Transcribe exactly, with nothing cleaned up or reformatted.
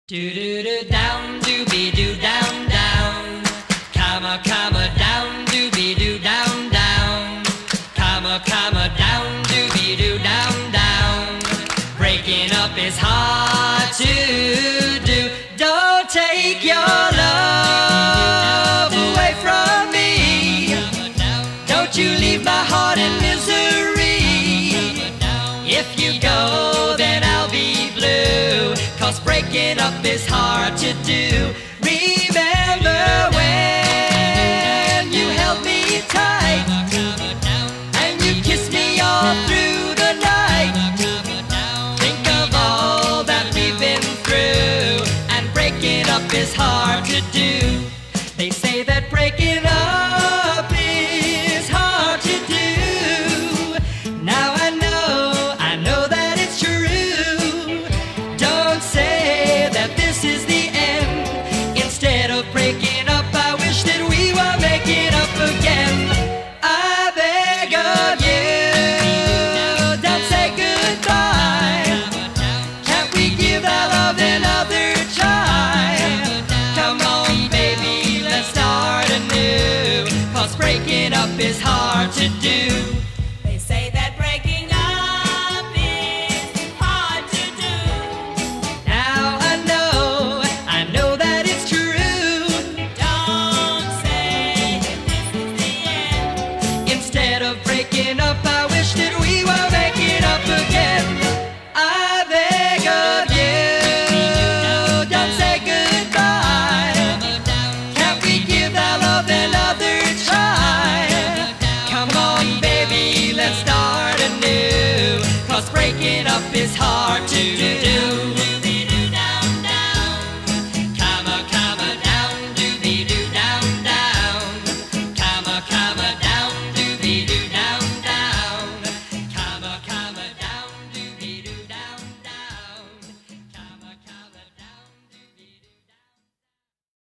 Do do do down, doobie doo down down, comma comma down, doobie doo down down, comma comma down, doobie doo down down. Breaking up is hard to do. Don't take your love away from me. Don't you leave my heart in misery. If you go, then I'll be blue. 'Cause breaking up is hard to do. Remember when you held me tight and you kissed me all through the night. Think of all that we've been through, and breaking up is hard to do. They say that breaking up is hard to do. Now I know, I know that it's true. Don't say that this is the end. Instead of breaking up, I wish that we were making up again. I beg of you, don't say goodbye. Can't we give our love another try? Come on, baby, let's start anew. 'Cause breaking up is hard to do.